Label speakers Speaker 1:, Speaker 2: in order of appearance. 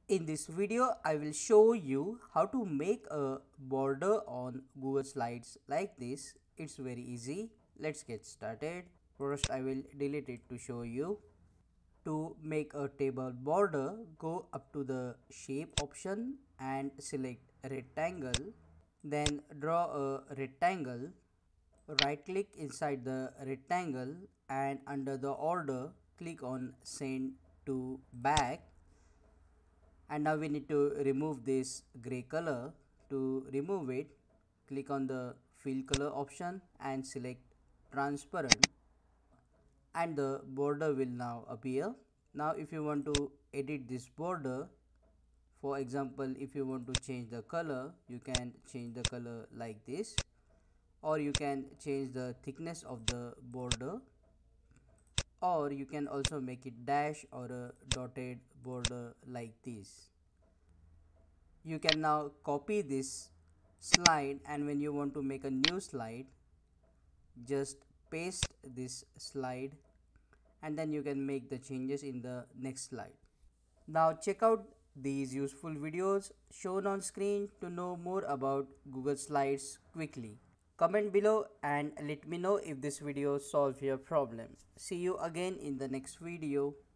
Speaker 1: In this video, I will show you how to make a border on Google Slides like this. It's very easy. Let's get started. First, I will delete it to show you. To make a table border, go up to the shape option and select rectangle. Then draw a rectangle. Right click inside the rectangle and under the order, click on send to back. And now we need to remove this gray color. To remove it, click on the fill color option and select transparent, and the border will now appear. Now if you want to edit this border, for example, if you want to change the color, you can change the color like this, or you can change the thickness of the border, or you can also make it dash or a dotted border like this. You can now copy this slide, and when you want to make a new slide, just paste this slide and then you can make the changes in the next slide. Now check out these useful videos shown on screen to know more about Google Slides quickly. Comment below and let me know if this video solved your problem. See you again in the next video.